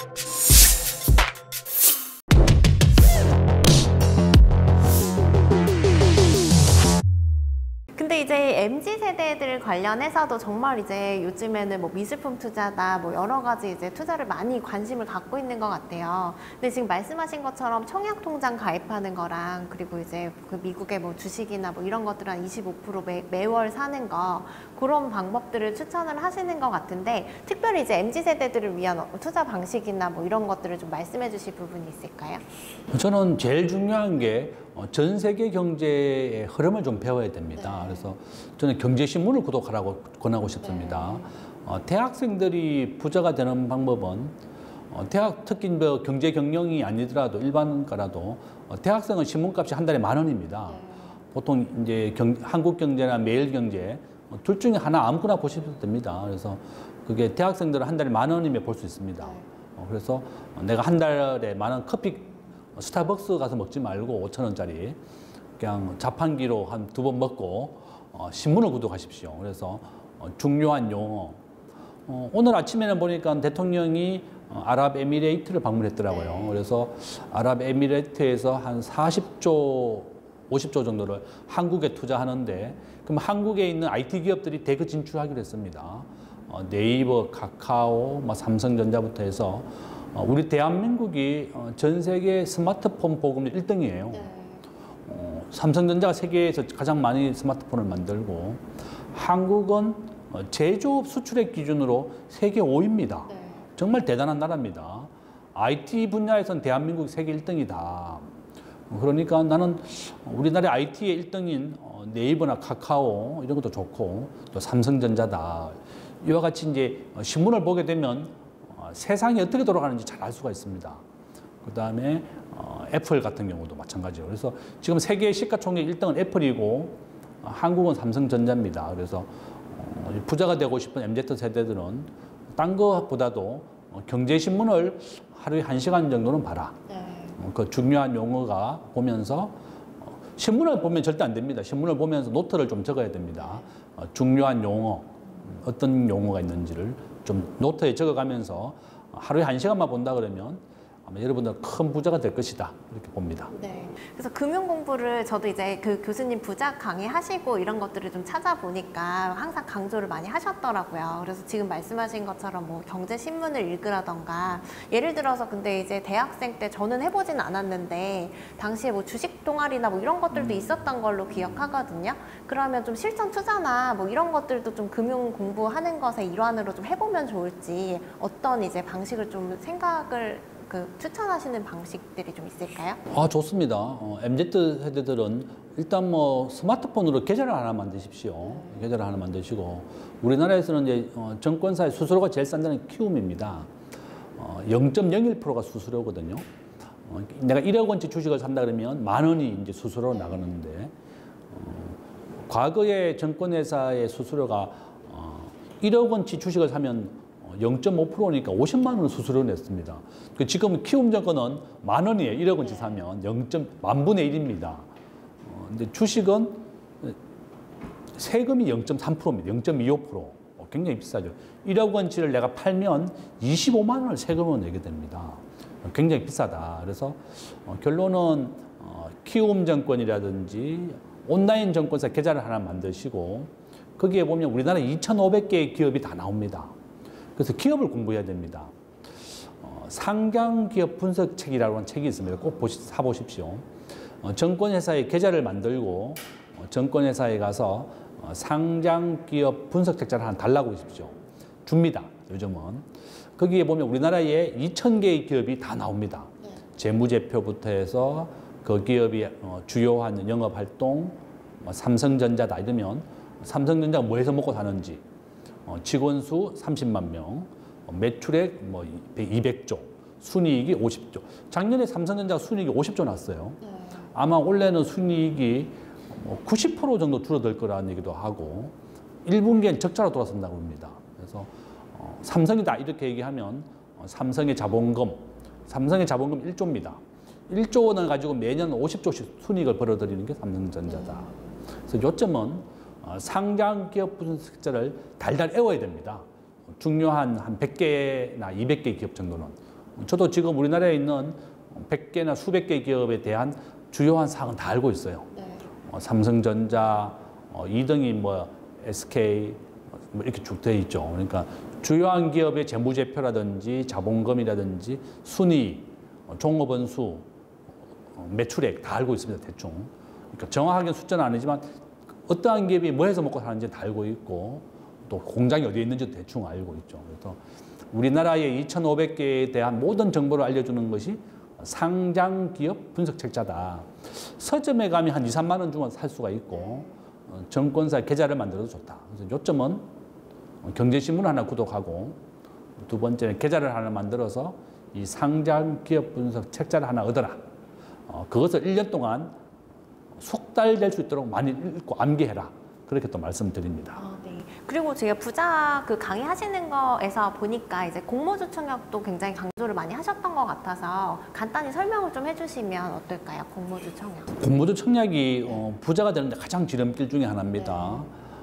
근데 이제 MZ세대들 관련해서도 정말 이제 요즘에는 뭐 미술품 투자다 뭐 여러 가지 이제 투자를 많이 관심을 갖고 있는 것 같아요. 근데 지금 말씀하신 것처럼 청약통장 가입하는 거랑 그리고 이제 그 미국의 뭐 주식이나 뭐 이런 것들 한 25% 매월 사는 거 그런 방법들을 추천을 하시는 것 같은데 특별히 이제 MZ세대들을 위한 투자 방식이나 뭐 이런 것들을 좀 말씀해 주실 부분이 있을까요? 저는 제일 중요한 게 전 세계 경제의 흐름을 좀 배워야 됩니다. 네. 그래서 저는 경제신문을 구독하라고 권하고 싶습니다. 네. 대학생들이 부자가 되는 방법은 대학 특히 뭐 경제 경영이 아니더라도 일반가라도 대학생은 신문값이 한 달에 10,000원입니다. 네. 보통 이제 한국경제나 매일경제 둘 중에 하나 아무거나 보셔도 됩니다. 그래서 그게 대학생들은 한 달에 10,000원이면 볼 수 있습니다. 그래서 내가 한 달에 10,000원 커피 스타벅스 가서 먹지 말고 5,000원짜리 그냥 자판기로 한 2번 먹고 신문을 구독하십시오. 그래서 중요한 용어. 오늘 아침에는 보니까 대통령이 아랍에미레이트를 방문했더라고요. 그래서 아랍에미레이트에서 한 40조, 50조 정도를 한국에 투자하는데 그럼 한국에 있는 IT 기업들이 대거 진출하기로 했습니다. 네이버, 카카오, 삼성전자부터 해서 우리 대한민국이 전 세계 스마트폰 보급률 1등이에요. 네. 삼성전자가 세계에서 가장 많이 스마트폰을 만들고 한국은 제조업 수출액 기준으로 세계 5위입니다. 네. 정말 대단한 나라입니다. IT 분야에선 대한민국이 세계 1등이다. 그러니까 나는 우리나라의 IT의 1등인 네이버나 카카오 이런 것도 좋고 또 삼성전자다. 이와 같이 이제 신문을 보게 되면 세상이 어떻게 돌아가는지 잘 알 수가 있습니다. 그 다음에 애플 같은 경우도 마찬가지예요. 그래서 지금 세계 시가총액 1등은 애플이고 한국은 삼성전자입니다. 그래서 부자가 되고 싶은 MZ세대들은 딴 것보다도 경제신문을 하루에 1시간 정도는 봐라. 네. 그 중요한 용어가 보면서 신문을 보면 절대 안 됩니다. 신문을 보면서 노트를 좀 적어야 됩니다. 중요한 용어, 어떤 용어가 있는지를 좀 노트에 적어가면서 하루에 1시간만 본다 그러면 아마 여러분들 큰 부자가 될 것이다 이렇게 봅니다. 네. 그래서 금융 공부를 저도 이제 그 교수님 부자 강의하시고 이런 것들을 좀 찾아보니까 항상 강조를 많이 하셨더라고요. 그래서 지금 말씀하신 것처럼 뭐 경제 신문을 읽으라던가 예를 들어서 근데 이제 대학생 때 저는 해보진 않았는데 당시에 뭐 주식 동아리나 뭐 이런 것들도 있었던 걸로 기억하거든요. 그러면 좀 실전 투자나 뭐 이런 것들도 좀 금융 공부하는 것의 일환으로 좀 해보면 좋을지 어떤 이제 방식을 좀 생각을 추천하시는 방식들이 좀 있을까요? 좋습니다. MZ 세대들은 일단 뭐 스마트폰으로 계좌를 하나 만드십시오. 계좌를 하나 만드시고 우리나라에서는 이제 정권사의 수수료가 제일 싼 데는 키움입니다. 0.01%가 수수료거든요. 내가 1억 원치 주식을 산다 그러면 10,000원이 이제 수수료로 나가는데 과거에 정권회사의 수수료가 1억 원치 주식을 사면 0.5%니까 50만 원 수수료 냈습니다. 지금 키움증권은 10,000원이에요. 1억 원치 사면 10,000분의 1입니다. 근데 주식은 세금이 0.3%입니다. 0.25%. 굉장히 비싸죠. 1억 원치를 내가 팔면 25만 원을 세금을 내게 됩니다. 굉장히 비싸다. 그래서 결론은 키움증권이라든지 온라인 증권사 계좌를 하나 만드시고 거기에 보면 우리나라 2,500개의 기업이 다 나옵니다. 그래서 기업을 공부해야 됩니다. 상장기업 분석책이라고 하는 책이 있습니다. 꼭 사보십시오. 증권회사에 계좌를 만들고 증권회사에 가서 상장기업 분석책자를 하나 달라고 하십시오. 줍니다. 요즘은. 거기에 보면 우리나라에 2,000개의 기업이 다 나옵니다. 재무제표부터 해서 그 기업이 주요한 영업활동, 삼성전자다 이러면 삼성전자가 뭐 해서 먹고 사는지 직원 수 30만 명, 매출액 200조, 순이익이 50조. 작년에 삼성전자가 순이익이 50조 났어요. 아마 올해는 순이익이 90% 정도 줄어들 거라는 얘기도 하고 1분기엔 적자로 돌아선다고 합니다. 그래서 삼성이다 이렇게 얘기하면 삼성의 자본금 1조입니다. 1조 원을 가지고 매년 50조씩 순이익을 벌어들이는 게 삼성전자다. 그래서 요점은 상장기업 분석자를 달달 외워야 됩니다. 중요한 한 100개나 200개 기업 정도는. 저도 지금 우리나라에 있는 100개나 수백 개 기업에 대한 주요한 사항은 다 알고 있어요. 네. 삼성전자, 2등이 뭐 SK 뭐 이렇게 쭉 되어 있죠. 그러니까 주요한 기업의 재무제표라든지 자본금이라든지 순위, 종업원수, 매출액 다 알고 있습니다. 대충. 그러니까 정확하게 숫자는 아니지만 어떠한 기업이 뭐 해서 먹고 사는지 다 알고 있고 또 공장이 어디에 있는지도 대충 알고 있죠. 그래서 우리나라의 2,500개에 대한 모든 정보를 알려주는 것이 상장기업 분석책자다. 서점에 가면 한 2, 3만 원 주면 살 수가 있고 정권사 계좌를 만들어도 좋다. 그래서 요점은 경제신문 하나 구독하고 두 번째는 계좌를 하나 만들어서 이 상장기업 분석 책자를 하나 얻어라. 그것을 1년 동안 숙달될 수 있도록 많이 읽고 암기해라. 그렇게 또 말씀드립니다. 네. 그리고 제가 부자 그 강의하시는 거에서 보니까 이제 공모주 청약도 굉장히 강조를 많이 하셨던 것 같아서 간단히 설명을 좀 해주시면 어떨까요? 공모주 청약. 공모주 청약이 부자가 되는데 가장 지름길 중에 하나입니다.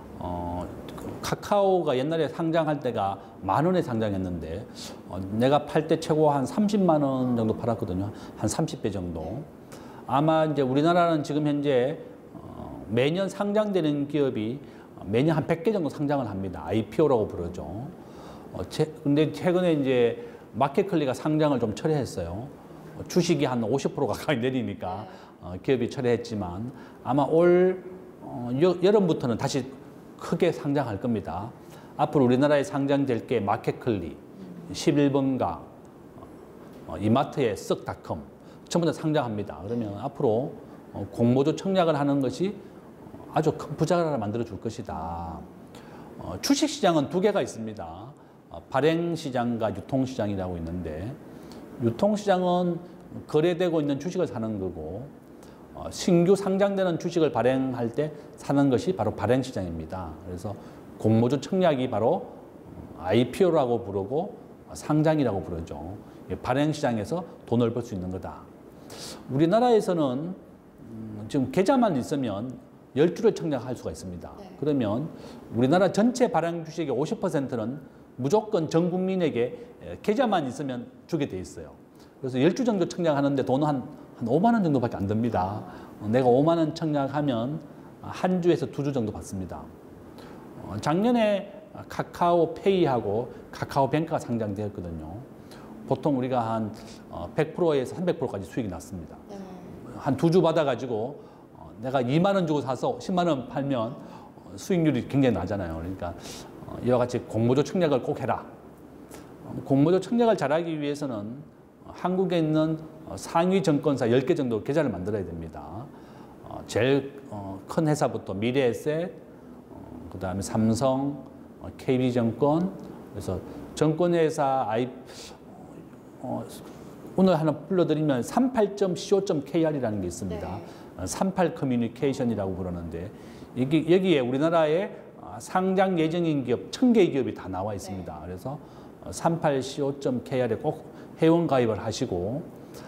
카카오가 옛날에 상장할 때가 10,000원에 상장했는데 내가 팔 때 최고 한 30만 원 정도 팔았거든요. 한 30배 정도. 아마 이제 우리나라는 지금 현재 매년 상장되는 기업이 매년 한 100개 정도 상장을 합니다. IPO라고 부르죠. 근데 최근에 이제 마켓컬리가 상장을 좀 철회했어요. 주식이 한 50% 가까이 내리니까 기업이 철회했지만 아마 올 여름부터는 다시 크게 상장할 겁니다. 앞으로 우리나라에 상장될 게 마켓컬리, 11번가, 이마트의 쓱닷컴 전부 다 상장합니다. 그러면 앞으로 공모주 청약을 하는 것이 아주 큰 부자를 만들어 줄 것이다. 주식시장은 두 개가 있습니다. 발행시장과 유통시장이라고 있는데 유통시장은 거래되고 있는 주식을 사는 거고 신규 상장되는 주식을 발행할 때 사는 것이 바로 발행시장입니다. 그래서 공모주 청약이 바로 IPO라고 부르고 상장이라고 부르죠. 발행시장에서 돈을 벌 수 있는 거다. 우리나라에서는 지금 계좌만 있으면 10주를 청약할 수가 있습니다. 네. 그러면 우리나라 전체 발행 주식의 50%는 무조건 전 국민에게 계좌만 있으면 주게 돼 있어요. 그래서 10주 정도 청약하는데 돈은 한 5만 원 정도밖에 안 듭니다. 내가 5만 원 청약하면 한 주에서 2주 정도 받습니다. 작년에 카카오페이하고 카카오뱅크가 상장되었거든요. 보통 우리가 한 100%에서 300%까지 수익이 났습니다. 한 2주 받아가지고 내가 2만 원 주고 사서 10만 원 팔면 수익률이 굉장히 나잖아요. 그러니까 이와 같이 공모주 청약을 꼭 해라. 공모주 청약을 잘하기 위해서는 한국에 있는 상위 증권사 10개 정도 계좌를 만들어야 됩니다. 제일 큰 회사부터 미래에셋, 그다음에 삼성, KB증권, 그래서 증권회사 오늘 하나 불러드리면 38.co.kr이라는 게 있습니다. 네. 38 커뮤니케이션이라고 부르는데 여기에 우리나라의 상장 예정인 기업 1000개의 기업이 다 나와 있습니다. 네. 그래서 38co.kr에 꼭 회원 가입을 하시고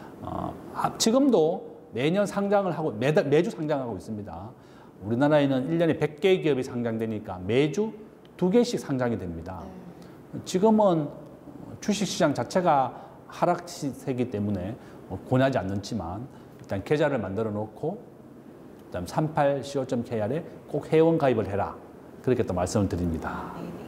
지금도 매년 상장을 하고 매주 상장하고 있습니다. 우리나라에는 1년에 100개의 기업이 상장되니까 매주 2개씩 상장이 됩니다. 지금은 주식시장 자체가 하락시세이기 때문에 권하지 않지만 일단 계좌를 만들어 놓고 그다음 38co.kr에 꼭 회원 가입을 해라. 그렇게 또 말씀을 드립니다. 네.